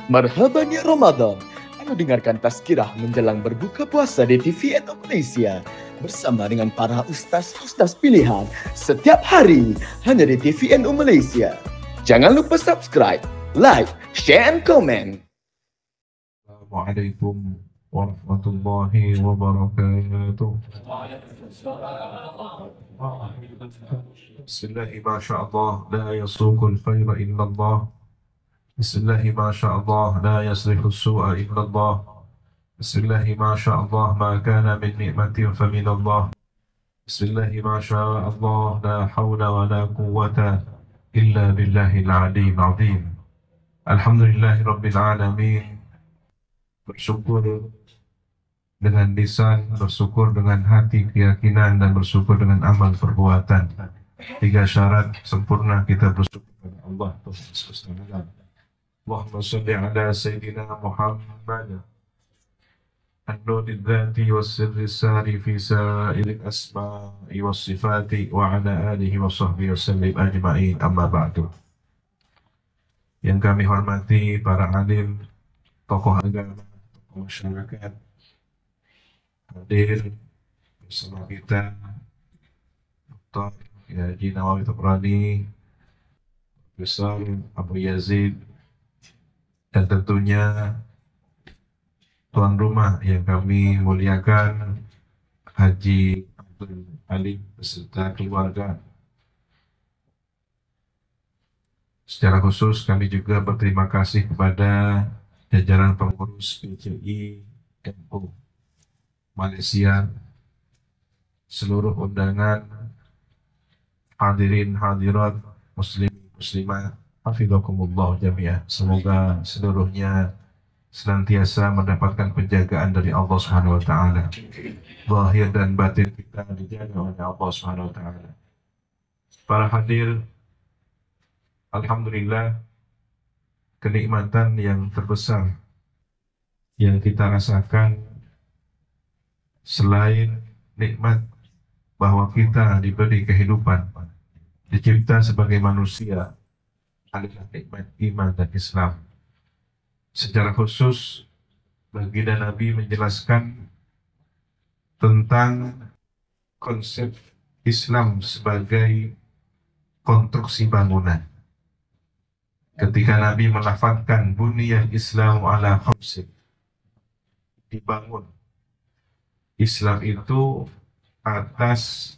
Marhaban ya Ramadan. Anda dengarkan tazkirah menjelang berbuka puasa di TVN Malaysia bersama dengan para ustaz-ustaz pilihan setiap hari hanya di TVN Malaysia. Jangan lupa subscribe, like, share, and comment. Assalamualaikum warahmatullahi wabarakatuh. Bismillahi ma sya'allah la yasruqul khaira illallah. Bismillahi ma sya'allah la yasrifus su'a illallah. Bismillahi ma sya'allah ma kana min ni'matin faminallah. Bismillahi ma sya'allah la hawla wa la quwwata illa billahil aliyyil azim. Alhamdulillahi rabbil alamin. Bersyukur dengan lisan, bersyukur dengan hati, keyakinan, dan bersyukur dengan amal perbuatan. 3 syarat sempurna kita bersyukur kepada Allah. Allahumma salli ala Sayyidina Muhammad an-nuril dhati was-sirri sari fi sa'iril asma'i was-sifati wa ala alihi wa sahbihi wasallim ajma'in, amma ba'du. Yang kami hormati para alim, tokoh agama, masyarakat hadir bersama kita, Dr. Haji Nawawi Toprani, Profesor Abu Yazid, dan tentunya tuan rumah yang kami muliakan, Haji Abdul Alim beserta keluarga. Secara khusus kami juga berterima kasih kepada jajaran pengurus PCI NU Malaysia, seluruh undangan, hadirin hadirat, muslim muslimat, hafizakumullah jami'ah. Semoga seluruhnya senantiasa mendapatkan penjagaan dari Allah Subhanahu wa taala. Zahir dan batin kita dijaga oleh Allah Subhanahu wa taala. Para hadir, alhamdulillah, kenikmatan yang terbesar yang kita rasakan selain nikmat bahwa kita diberi kehidupan, dicipta sebagai manusia, adalah nikmat iman dan Islam. Secara khusus, baginda Nabi menjelaskan tentang konsep Islam sebagai konstruksi bangunan. Ketika Nabi melafazkan buniyal Islam ala khamsin, dibangun Islam itu atas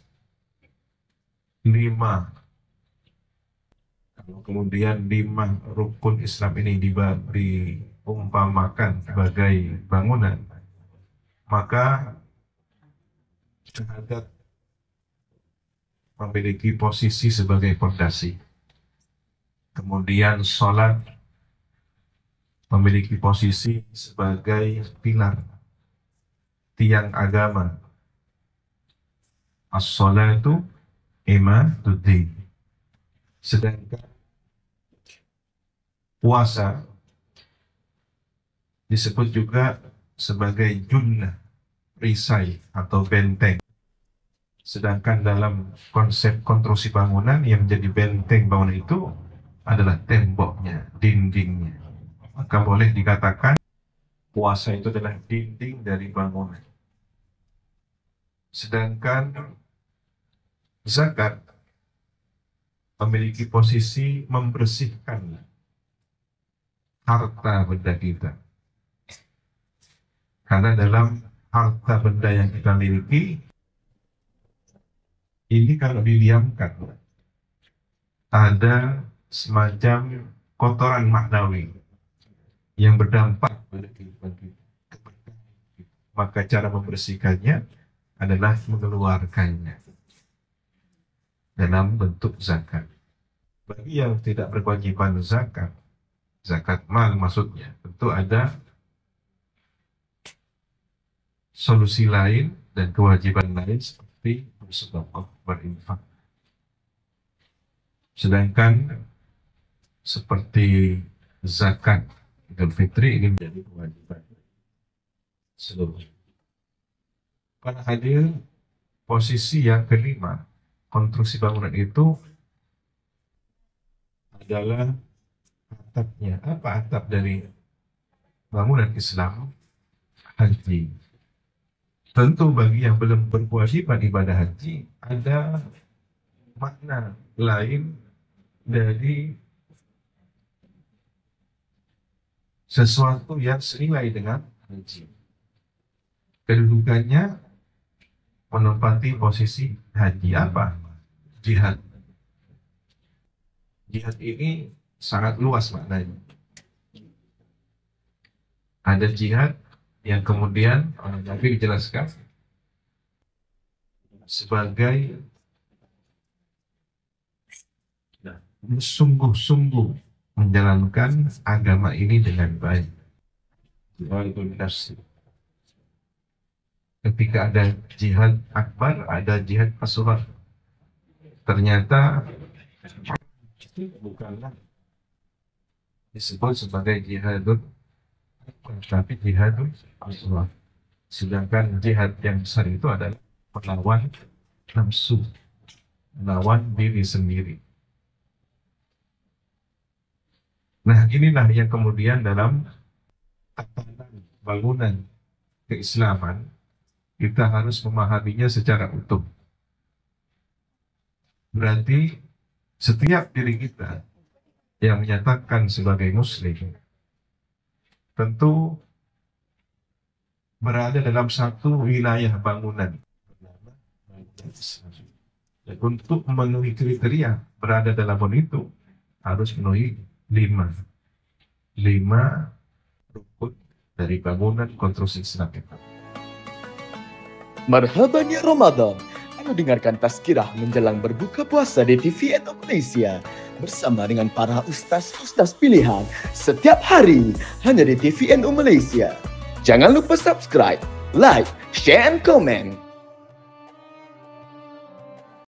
5. Kalau kemudian 5 rukun Islam ini diumpamakan sebagai bangunan, maka syahadat memiliki posisi sebagai fondasi. Kemudian sholat memiliki posisi sebagai pilar, tiang agama. As-sholatu imaduddin. Sedangkan puasa disebut juga sebagai junnah, perisai atau benteng. Sedangkan dalam konsep konstruksi bangunan, yang menjadi benteng bangunan itu adalah temboknya, dindingnya. Maka boleh dikatakan puasa itu adalah dinding dari bangunan. Sedangkan zakat memiliki posisi membersihkan harta benda kita. Karena dalam harta benda yang kita miliki, ini kalau didiamkan, ada semacam kotoran maknawi yang berdampak pada kehidupan kita. Maka cara membersihkannya adalah mengeluarkannya dalam bentuk zakat. Bagi yang tidak berkewajiban zakat, zakat mal maksudnya, tentu ada solusi lain dan kewajiban lain seperti bersedekah, berinfak. Sedangkan seperti zakat Idul Fitri ini menjadi kewajiban seluruh. Para hadir, posisi yang kelima, konstruksi bangunan itu adalah atapnya. Apa atap dari bangunan Islam, haji. Tentu bagi yang belum berkewajiban ibadah haji, ada makna lain dari sesuatu yang senilai dengan haji. Kedudukannya menempati posisi haji apa? Jihad. Jihad ini sangat luas maknanya. Ada jihad yang kemudian Nabi dijelaskan sebagai sungguh-sungguh menjalankan agama ini dengan baik. Ketika ada jihad akbar, ada jihad asghar. Ternyata itu bukanlah disebut sebagai jihadul akbar, tapi jihadul asghar. Sedangkan jihad yang besar itu adalah melawan nafsu, melawan diri sendiri. Nah, inilah yang kemudian dalam tatanan bangunan keislaman kita harus memahaminya secara utuh. Berarti setiap diri kita yang menyatakan sebagai muslim tentu berada dalam satu wilayah bangunan. Dan untuk memenuhi kriteria berada dalam bangunan itu harus memenuhi lima rukun dari bangunan konstruksi Islam kita. Marhaban ya Ramadan. Anda dengarkan tazkirah menjelang berbuka puasa di TV Indonesia bersama dengan para ustaz-ustaz pilihan setiap hari hanya di TVNU Malaysia. Jangan lupa subscribe, like, share, and comment.